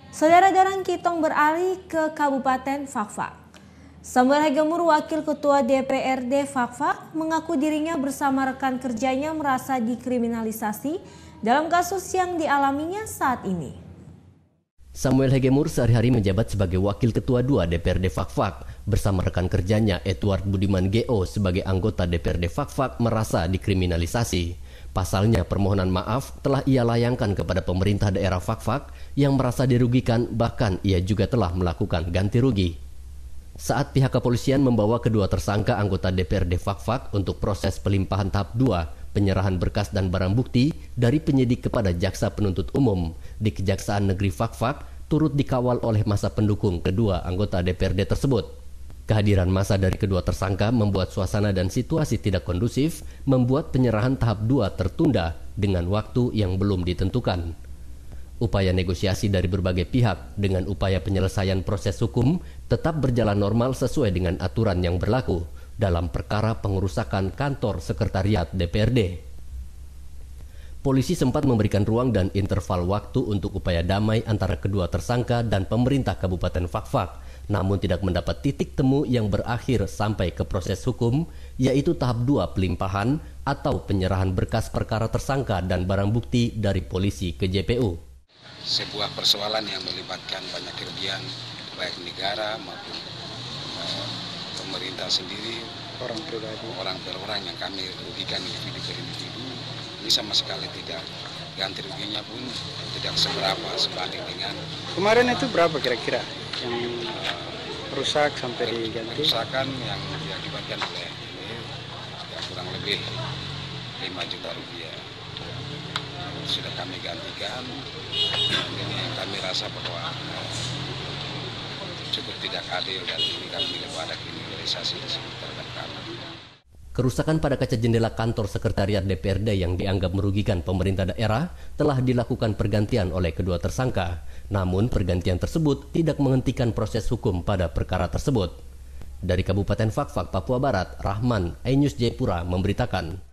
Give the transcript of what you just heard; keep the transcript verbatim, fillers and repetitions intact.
Saudara Darang Kitong beralih ke Kabupaten Fakfak. Samuel Hegemur, Wakil Ketua D P R D Fakfak, mengaku dirinya bersama rekan kerjanya merasa dikriminalisasi dalam kasus yang dialaminya saat ini. Samuel Hegemur sehari-hari menjabat sebagai Wakil Ketua dua D P R D Fakfak bersama rekan kerjanya Edward Budiman G O sebagai anggota D P R D Fakfak merasa dikriminalisasi. Pasalnya permohonan maaf telah ia layangkan kepada pemerintah daerah Fakfak yang merasa dirugikan, bahkan ia juga telah melakukan ganti rugi. Saat pihak kepolisian membawa kedua tersangka anggota D P R D Fakfak untuk proses pelimpahan tahap dua, penyerahan berkas dan barang bukti dari penyidik kepada jaksa penuntut umum di Kejaksaan Negeri Fakfak turut dikawal oleh massa pendukung kedua anggota D P R D tersebut. Kehadiran massa dari kedua tersangka membuat suasana dan situasi tidak kondusif, membuat penyerahan tahap dua tertunda dengan waktu yang belum ditentukan. Upaya negosiasi dari berbagai pihak dengan upaya penyelesaian proses hukum tetap berjalan normal sesuai dengan aturan yang berlaku dalam perkara pengerusakan kantor sekretariat D P R D. Polisi sempat memberikan ruang dan interval waktu untuk upaya damai antara kedua tersangka dan pemerintah Kabupaten Fakfak, namun tidak mendapat titik temu yang berakhir sampai ke proses hukum, yaitu tahap dua pelimpahan atau penyerahan berkas perkara tersangka dan barang bukti dari polisi ke J P U. Sebuah persoalan yang melibatkan banyak kerugian, baik negara maupun uh, pemerintah sendiri, orang pribadi, orang per orang yang kami rugikan individu per individu, ini sama sekali tidak, ganti ruginya pun tidak seberapa sebanding dengan kemarin. Itu berapa kira-kira yang uh, rusak sampai diganti? Kerusakan yang diakibatkan oleh ini ya kurang lebih lima juta rupiah. Sudah kami gantikan. Ini yang kami rasa bahwa uh, cukup tidak adil dan ini kami lebih ada kriminalisasi terhadap kami. Kerusakan pada kaca jendela kantor sekretariat D P R D yang dianggap merugikan pemerintah daerah telah dilakukan pergantian oleh kedua tersangka. Namun pergantian tersebut tidak menghentikan proses hukum pada perkara tersebut. Dari Kabupaten Fakfak, Papua Barat, Rahman, iNews Jayapura memberitakan.